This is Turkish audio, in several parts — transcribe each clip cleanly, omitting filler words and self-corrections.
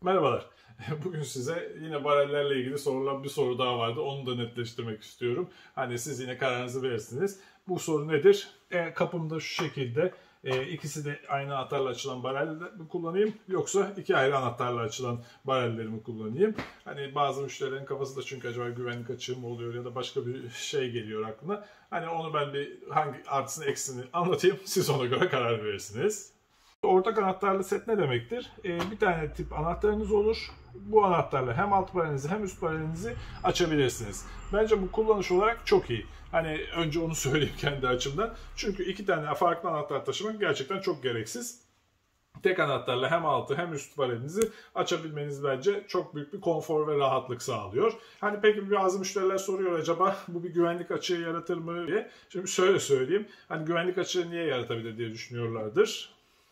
Merhabalar. Bugün size yine barellerle ilgili sorulan bir soru daha vardı. Onu da netleştirmek istiyorum. Hani siz yine kararınızı verirsiniz. Bu soru nedir? Kapımda şu şekilde ikisi de aynı anahtarla açılan barel mi kullanayım yoksa iki ayrı anahtarla açılan barellerimi kullanayım? Hani bazı müşterilerin kafası da çünkü acaba güvenlik açığı mı oluyor ya da başka bir şey geliyor aklına. Hani onu ben bir hangi artısını eksisini anlatayım. Siz ona göre karar verirsiniz. Ortak anahtarlı set ne demektir? Bir tane tip anahtarınız olur. Bu anahtarla hem alt panelinizi hem üst panelinizi açabilirsiniz. Bence bu kullanış olarak çok iyi. Hani önce onu söyleyeyim kendi açımdan. Çünkü iki tane farklı anahtar taşımak gerçekten çok gereksiz. Tek anahtarla hem altı hem üst panelinizi açabilmeniz bence çok büyük bir konfor ve rahatlık sağlıyor. Hani peki bazı müşteriler soruyor acaba bu bir güvenlik açığı yaratır mı diye. Şimdi şöyle söyleyeyim. Hani güvenlik açığı niye yaratabilir diye düşünüyorlardır.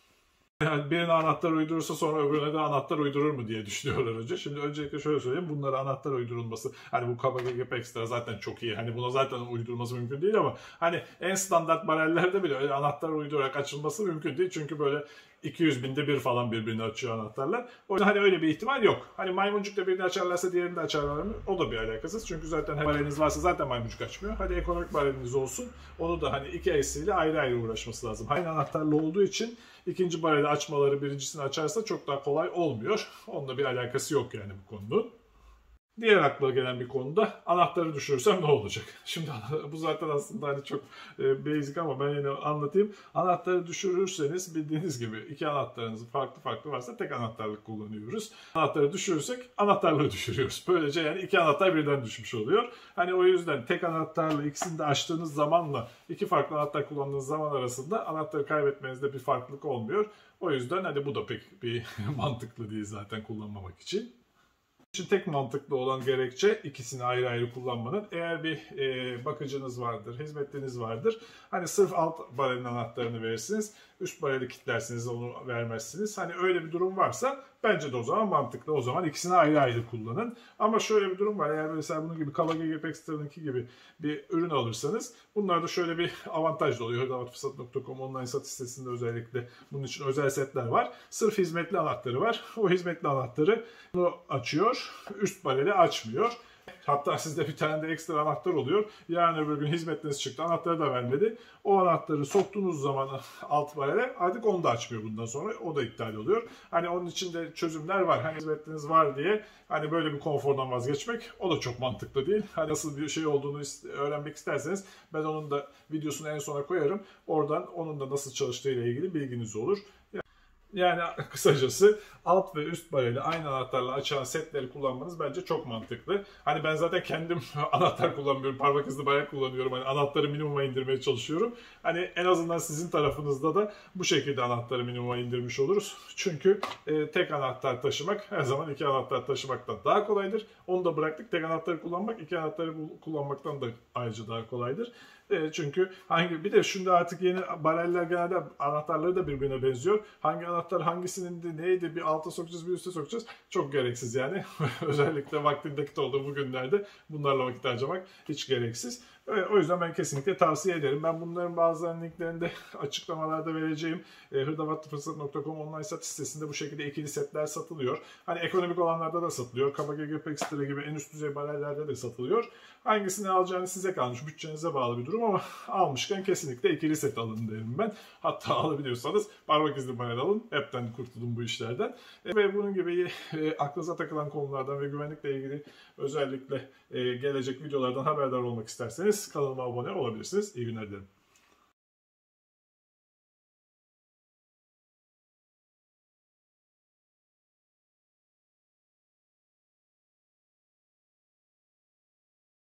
Yani birine anahtar uydurursa sonra öbürüne de anahtar uydurur mu diye düşünüyorlar önce. Şimdi öncelikle şöyle söyleyeyim. Bunlara anahtar uydurulması, hani bu KBGP Extra zaten çok iyi. Hani buna zaten uydurulması mümkün değil ama hani en standart barellerde bile öyle anahtar uydurarak açılması mümkün değil. Çünkü böyle 200 binde bir falan birbirini açıyor anahtarlar. O yüzden hani öyle bir ihtimal yok. Hani maymuncukla birini açarlarsa diğerini de açarlar mı? O da bir alakasız. Çünkü zaten bareliniz varsa zaten maymuncuk açmıyor. Hadi ekonomik bareliniz olsun. Onu da hani iki eşsiyle ayrı ayrı uğraşması lazım. Aynı anahtarlı olduğu için ikinci bareli açmaları birincisini açarsa çok daha kolay olmuyor. Onunla bir alakası yok yani bu konunun. Diğer akla gelen bir konuda anahtarı düşürürsem ne olacak? Şimdi bu zaten aslında hani çok basic ama ben yine anlatayım. Anahtarı düşürürseniz bildiğiniz gibi iki anahtarınız farklı varsa tek anahtarlık kullanıyoruz. Anahtarı düşürürsek anahtarlığı düşürüyoruz. Böylece yani iki anahtar birden düşmüş oluyor. Hani o yüzden tek anahtarla ikisini de açtığınız zamanla iki farklı anahtar kullandığınız zaman arasında anahtarı kaybetmenizde bir farklılık olmuyor. O yüzden hani bu da pek bir mantıklı değil zaten kullanmamak için. için tek mantıklı olan gerekçe ikisini ayrı ayrı kullanmanın. Eğer bir bakıcınız vardır, hizmetiniz vardır. Hani sırf alt barelin anahtarını verirsiniz, üst bareli kilitlersiniz, onu vermezsiniz. Hani öyle bir durum varsa bence de o zaman mantıklı. O zaman ikisini ayrı ayrı kullanın. Ama şöyle bir durum var. Eğer mesela bunun gibi KBGP Extra'nınki gibi bir ürün alırsanız bunlarda şöyle bir avantaj da oluyor. Hırdavatfırsat.com online satış sitesinde özellikle bunun için özel setler var. Sırf hizmetli anahtarı var. O hizmetli anahtarı bunu açıyor, üst paneli açmıyor. Hatta sizde bir tane de ekstra anahtar oluyor. Yarın öbür gün hizmetiniz çıktı, anahtarı da vermedi. O anahtarı soktuğunuz zaman alt panele artık onu da açmıyor bundan sonra. O da iptal oluyor. Hani onun için de çözümler var. Hani hizmetiniz var diye hani böyle bir konfordan vazgeçmek o da çok mantıklı değil. Hani nasıl bir şey olduğunu öğrenmek isterseniz ben onun da videosunu en sona koyarım. Oradan onun da nasıl çalıştığı ile ilgili bilginiz olur. Yani kısacası alt ve üst bareli aynı anahtarla açan setleri kullanmanız bence çok mantıklı. Hani ben zaten kendim anahtar kullanmıyorum, parmak izli barel kullanıyorum. Hani anahtarı minimuma indirmeye çalışıyorum. Hani en azından sizin tarafınızda da bu şekilde anahtarı minimuma indirmiş oluruz. Çünkü tek anahtar taşımak her zaman iki anahtar taşımaktan daha kolaydır. Onu da bıraktık. Tek anahtarı kullanmak iki anahtarı kullanmaktan da ayrıca daha kolaydır. Çünkü bir de şimdi artık yeni bareller genelde anahtarları da birbirine benziyor. Hangi anahtar hangisinin de neydi bir alta sokacağız bir üste sokacağız çok gereksiz yani. Özellikle vaktin nakit olduğu bu günlerde bunlarla vakit harcamak hiç gereksiz. O yüzden ben kesinlikle tavsiye ederim. Ben bunların bazılarının linklerini de açıklamalarda vereceğim. Hırdavatfırsat.com online satış sitesinde bu şekilde ikili setler satılıyor. Hani ekonomik olanlarda da satılıyor. KBGP Extra gibi en üst düzey barellerde de satılıyor. Hangisini alacağınız size kalmış. Bütçenize bağlı bir durum ama almışken kesinlikle ikili set alın derim ben. Hatta alabiliyorsanız parmak izli barel alın. Hepten kurtulun bu işlerden. Ve bunun gibi aklınıza takılan konulardan ve güvenlikle ilgili özellikle gelecek videolardan haberdar olmak isterseniz kanalıma abone olabilirsiniz. İyi günler dilerim.